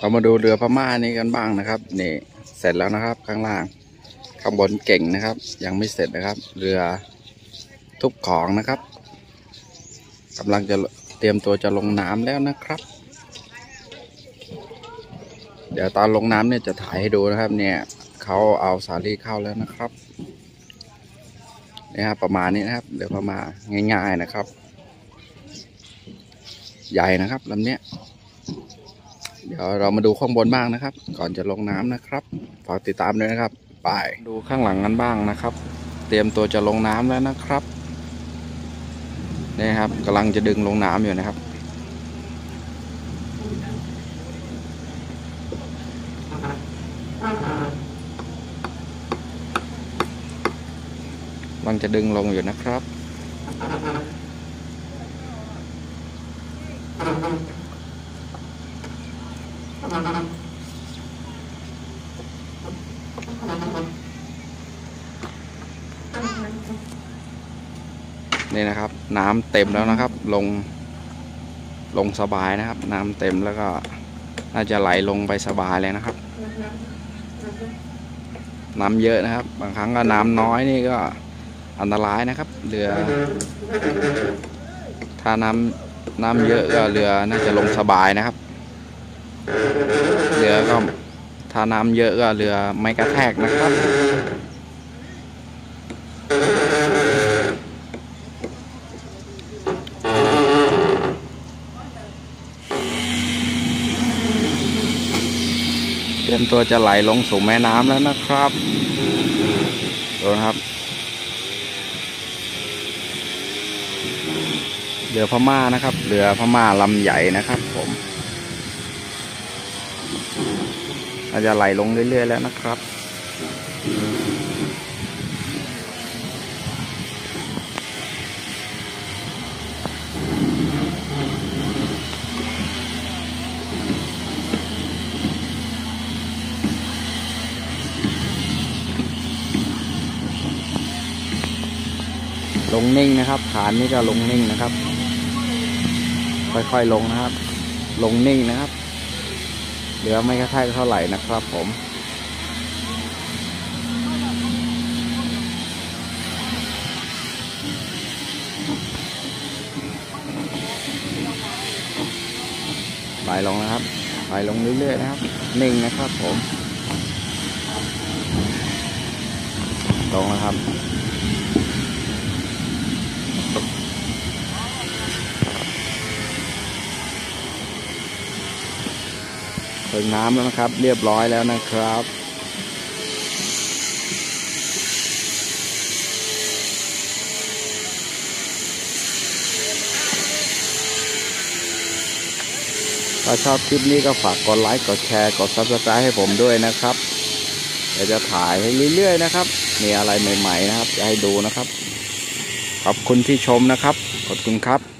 เรามาดูเรือพม่านี้กันบ้างนะครับนี่เสร็จแล้วนะครับข้างล่างข้างบนเก่งนะครับยังไม่เสร็จนะครับเรือทุบของนะครับกำลังจะเตรียมตัวจะลงน้ำแล้วนะครับเดี๋ยวตอนลงน้ำเนี่ยจะถ่ายให้ดูนะครับเนี่ยเขาเอาสาลี่เข้าแล้วนะครับนี่ครับประมาณนี้นะครับเรือพม่าง่ายๆนะครับใหญ่นะครับลำเนี้ยเดี๋ยวเรามาดูข้างบนบ้างนะครับก่อนจะลงน้ำนะครับฝากติดตามด้วยนะครับไปดูข้างหลังกันบ้างนะครับเตรียมตัวจะลงน้ำแล้วนะครับนี่ครับกำลังจะดึงลงน้ำอยู่นะครับกำลังจะดึงลงอยู่นะครับนี่นะครับน้ำเต็มแล้วนะครับลงสบายนะครับน้ำเต็มแล้วก็น่าจะไหลลงไปสบายเลยนะครับน้ำเยอะนะครับบางครั้งก็น้ำน้อยนี่ก็อันตรายนะครับเรือถ้าน้ำเยอะก็เรือน่าจะลงสบายนะครับเรือก็ถ้าน้ำเยอะก็เรือไม่กระแทกนะครับเตรียมตัวจะไหลลงสู่แม่น้ำแล้วนะครับดูนะครับเรือพม่านะครับเรือพม่าลำใหญ่นะครับผมเราจะไหลลงเรื่อยๆแล้วนะครับลงนิ่งนะครับฐานนี้ก็ลงนิ่งนะครับค่อยๆลงนะครับลงนิ่งนะครับเรือไม่กระแทกเท่าไหร่นะครับผมไหลลงนะครับไหลลงเรื่อยๆนะครับนิ่งนะครับผมลงนะครับถึงน้ำแล้วนะครับเรียบร้อยแล้วนะครับถ้าชอบคลิปนี้ก็ฝากกดไลค์กดแชร์กด Subscribe ให้ผมด้วยนะครับเดี๋ยวจะถ่ายให้เรื่อยๆนะครับมีอะไรใหม่ๆนะครับจะให้ดูนะครับขอบคุณที่ชมนะครับขอบคุณครับ